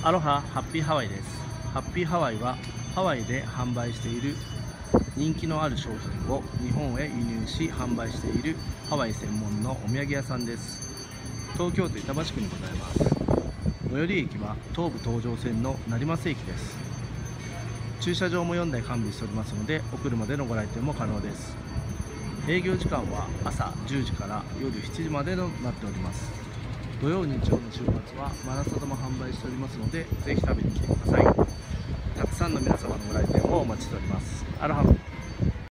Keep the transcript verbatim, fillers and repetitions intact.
アロハハッピーハワイです。ハッピーハワイはハワイで販売している人気のある商品を日本へ輸入し販売しているハワイ専門のお土産屋さんです。東京都板橋区にございます。最寄り駅は東武東上線の成増駅です。駐車場もよんだい完備しておりますので、お車でのご来店も可能です。営業時間は朝じゅうじから夜しちじまでとなっております。土曜日曜の週末はマラサダも販売しておりますので、ぜひ食べに来てください。たくさんの皆様のご来店をお待ちしております。アロハ。